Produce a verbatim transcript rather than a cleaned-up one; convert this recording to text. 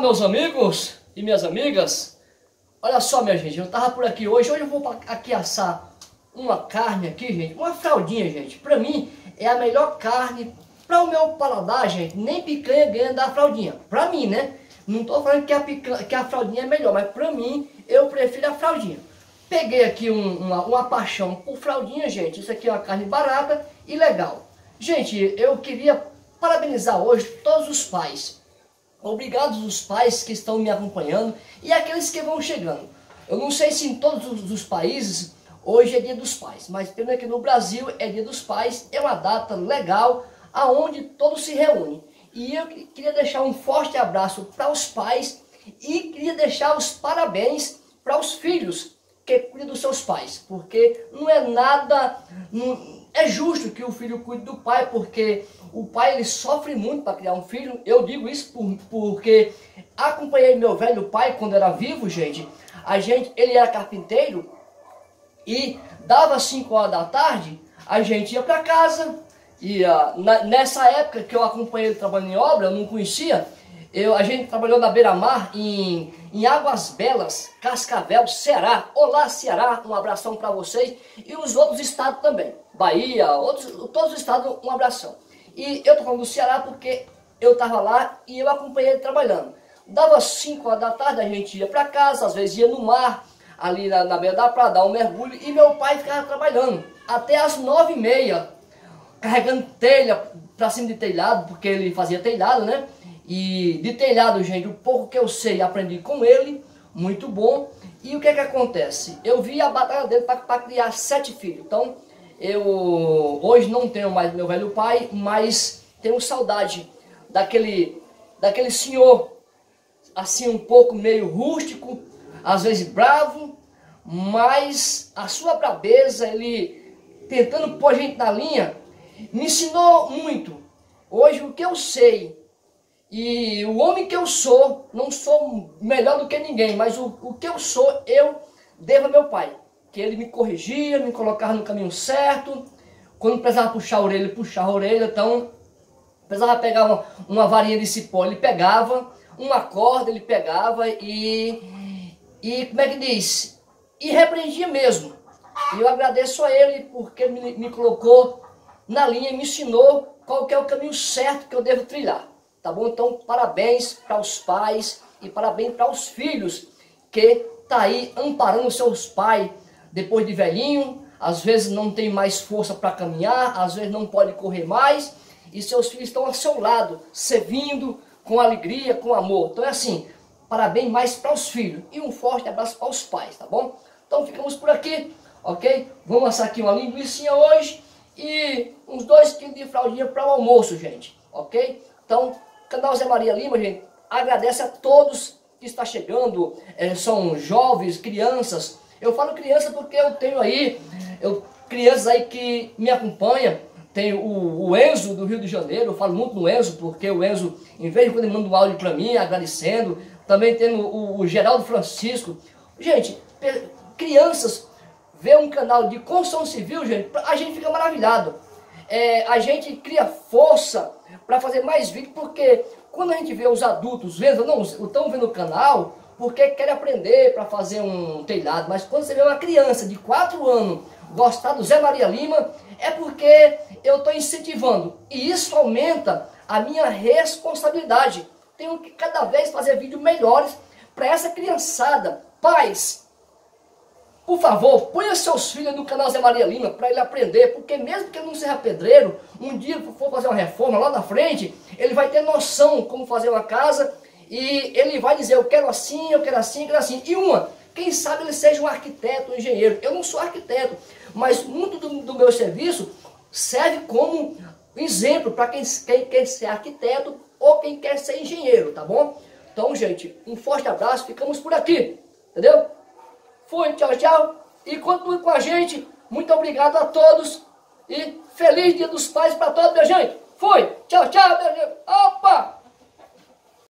Olá, meus amigos e minhas amigas. Olha só, minha gente, eu tava por aqui hoje. Hoje eu vou aqui assar uma carne aqui, gente. Uma fraldinha, gente. Pra mim, é a melhor carne. Pra o meu paladar, gente, nem picanha ganha da fraldinha. Pra mim, né? Não tô falando que a, picanha, que a fraldinha é melhor, mas pra mim, eu prefiro a fraldinha. Peguei aqui um, uma, uma paixão por fraldinha, gente. Isso aqui é uma carne barata e legal. Gente, eu queria parabenizar hoje todos os pais. Obrigado os pais que estão me acompanhando e aqueles que vão chegando. Eu não sei se em todos os, os países hoje é dia dos pais, mas pelo menos aqui no Brasil é dia dos pais, é uma data legal aonde todos se reúnem. E eu queria deixar um forte abraço para os pais e queria deixar os parabéns para os filhos que cuidam dos seus pais, porque não é nada, não, é justo que o filho cuide do pai, porque o pai ele sofre muito para criar um filho. Eu digo isso por, porque acompanhei meu velho pai quando era vivo, gente. A gente, ele era carpinteiro e dava cinco horas da tarde, a gente ia para casa. E uh, na, nessa época que eu acompanhei ele trabalhando em obra, eu não conhecia. Eu, a gente trabalhou na beira-mar em, em Águas Belas, Cascavel, Ceará. Olá, Ceará, um abração para vocês. E os outros estados também, Bahia, outros, todos os estados, um abração. E eu tô falando do Ceará porque eu estava lá e eu acompanhei ele trabalhando. Dava cinco horas da tarde, a gente ia para casa, às vezes ia no mar, ali na, na beira da praia, dar um mergulho. E meu pai ficava trabalhando até as nove e meia, carregando telha para cima de telhado, porque ele fazia telhado, né? E de telhado, gente, o pouco que eu sei, aprendi com ele, muito bom. E o que é que acontece? Eu vi a batalha dele para criar sete filhos. Então, eu hoje não tenho mais meu velho pai, mas tenho saudade daquele, daquele senhor, assim, um pouco meio rústico, às vezes bravo, mas a sua brabeza, ele tentando pôr a gente na linha, me ensinou muito. Hoje, o que eu sei, e o homem que eu sou, não sou melhor do que ninguém, mas o, o que eu sou, eu devo ao meu pai. Que ele me corrigia, me colocava no caminho certo. Quando precisava puxar a orelha, ele puxava a orelha. Então, precisava pegar uma, uma varinha de cipó, ele pegava. Uma corda, ele pegava e... E como é que diz? E repreendia mesmo. E eu agradeço a ele porque ele me, me colocou na linha e me ensinou qual que é o caminho certo que eu devo trilhar. Tá bom? Então, parabéns para os pais e parabéns para os filhos que tá aí amparando seus pais depois de velhinho. Às vezes não tem mais força para caminhar, às vezes não pode correr mais. E seus filhos estão ao seu lado, servindo com alegria, com amor. Então é assim, parabéns mais para os filhos e um forte abraço para os pais, tá bom? Então ficamos por aqui, ok? Vamos assar aqui uma linguiça hoje e uns dois quilos de fraldinha para o almoço, gente, ok? Então, canal Zé Maria Lima, gente, agradece a todos que está chegando, é, são jovens, crianças. Eu falo criança porque eu tenho aí, eu, crianças aí que me acompanham. Tem o, o Enzo do Rio de Janeiro, eu falo muito no Enzo, porque o Enzo, em vez de quando ele manda um áudio para mim, agradecendo. Também tem o, o Geraldo Francisco. Gente, crianças, ver um canal de construção civil, gente, a gente fica maravilhado. É, a gente cria força para fazer mais vídeos, porque quando a gente vê os adultos vendo, não, estão vendo o canal, porque querem aprender para fazer um telhado, mas quando você vê uma criança de quatro anos gostar do Zé Maria Lima, é porque eu estou incentivando, e isso aumenta a minha responsabilidade. Tenho que cada vez fazer vídeos melhores para essa criançada. Pais, por favor, ponha seus filhos no canal Zé Maria Lima para ele aprender, porque mesmo que ele não seja pedreiro, um dia que for fazer uma reforma lá na frente, ele vai ter noção como fazer uma casa e ele vai dizer, eu quero assim, eu quero assim, eu quero assim. E uma, quem sabe ele seja um arquiteto, um engenheiro. Eu não sou arquiteto, mas muito do, do meu serviço serve como exemplo para quem, quem quer ser arquiteto ou quem quer ser engenheiro, tá bom? Então, gente, um forte abraço, ficamos por aqui, entendeu? Fui, tchau, tchau. E continue com a gente. Muito obrigado a todos. E feliz Dia dos Pais para todos, minha gente. Fui, tchau, tchau, minha gente. Opa!